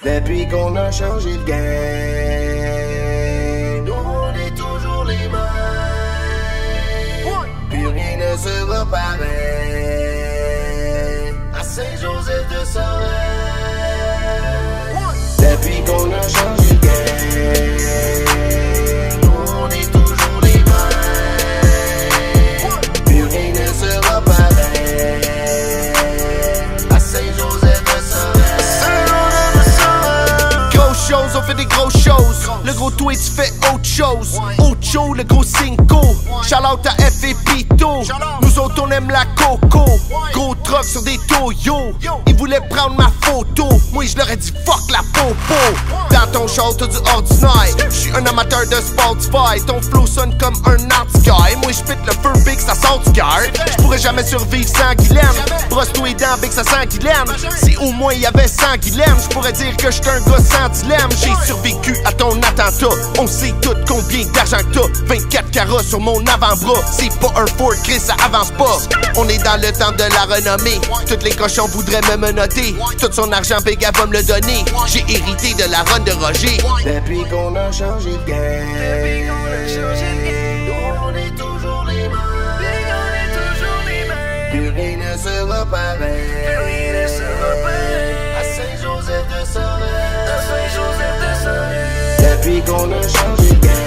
Depuis qu'on a changé de game, nous on est toujours les mêmes. Plus rien ne sera pareil à Saint-Joseph de Sorel. Depuis qu'on a changé de game, nous on est toujours les mêmes. Plus rien ne sera pareil à Saint-Joseph de Sorel. Grosse chose, on fait des grosses choses. Le gros tweet fait autre chose. Ocho, le gros cinco. Shout out à F et Pito. Nous autres on aime la coco. Gros truck sur des Toyo. Ils voulaient prendre ma photo. Moi je leur ai dit fuck la popo. Dans ton show t'as du ordinaire. J'suis un amateur de Spotify. Ton flow sonne comme un anti-guy. Moi j'pite le feu big, ça sort du guard. J'pourrais jamais survivre sans Guilhem. Brosse-toi les dents big, ça sent Guilhem. Si au moins y'avait 100 Guilhem, j'pourrais dire que j'étais un gars sans dilemme. J'ai survécu à ton attentat. On sait tout combien d'argent que t'as. 24 carats sur mon avant-bras. C'est pas un Ford, Chris, ça avance pas. On est dans le temps de la renommée. Toutes les cochons voudraient me menotter. Tout son argent, Big va me le donner. J'ai hérité de la run de Roger. Depuis qu'on a changé de game, nous on est toujours les mêmes. Plus rien ne sera pareil à Saint-Joseph de Sorel. Depuis qu'on a changé de game,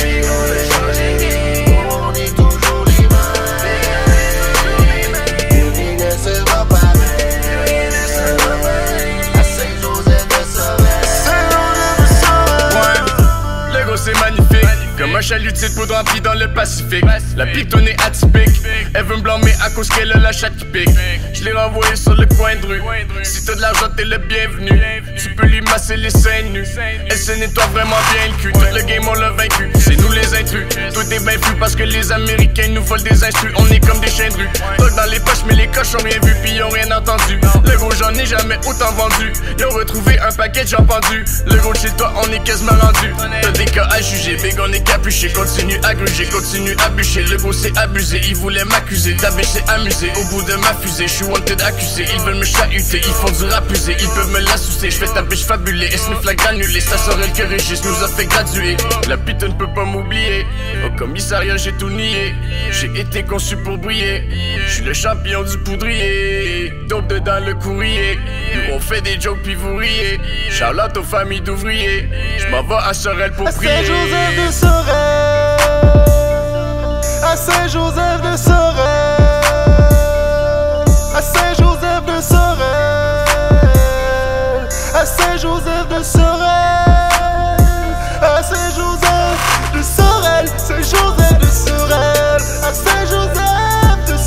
nous on est toujours les mêmes. Plus rien ne sera pareil à Saint-Joseph de Sorel. L'ego c'est magnifique, comme un chalutier de poudre rempli dans le Pacifique. La pitonne est atypique, elle veut me blâmer à cause qu'elle a la chatte qui pique. Je l'ai renvoyé sur le coin de rue. Si t'as de l'argent t'es le bienvenu. Tu peux lui masser les seins nus. Elle se nettoie vraiment bien le cul. Tout le game on l'a vaincu, c'est nous les intrus. Tout est bien fou parce que les Américains nous volent des instrus. On est comme des chiens de rue. Toc dans les poches mais les coches ont rien vu puis ils ont rien entendu. Le gros j'en ai jamais autant vendu. Ils ont retrouvé un paquet de gens pendus. Le gros chez toi on est quasiment rendu. T'as des cas à juger, big on est capuché. Continue à gruger, continue à bûcher. Le gros c'est abusé, ils voulaient m'accuser. D'abêcher amusé, au bout de ma fusée. J'suis wanted accusé, ils veulent me chahuter. Ils font du rapusé, ils peuvent me l'assoucer. J'fais ta biche fabulée, et sniff la granulée. Ça Sorel que Régis nous a fait graduer. La pute ne peut pas m'oublier. Au commissariat j'ai tout nié. J'ai été conçu pour briller. J'suis le champion du poudrier. Dope dedans le courrier. Nous on fait des jokes puis vous riez. Charlotte aux familles d'ouvriers. J'm'en vais à Sorel pour prier. Saint-Joseph de Sorel. À Saint-Joseph de Sorel. À Saint-Joseph de Sorel. À Saint-Joseph de Sorel. À Saint-Joseph de Sorel. Saint-Joseph de Sorel. À Saint-Joseph de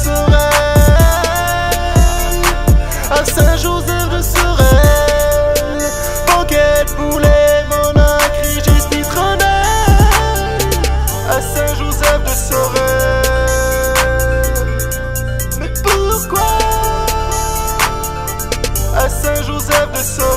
Sorel. À Saint-Joseph de Sorel. Banquette poulet, mon acri, juste citronnelle. À Saint-Joseph de Sorel. Mais pourquoi? À Saint-Joseph de Sorel.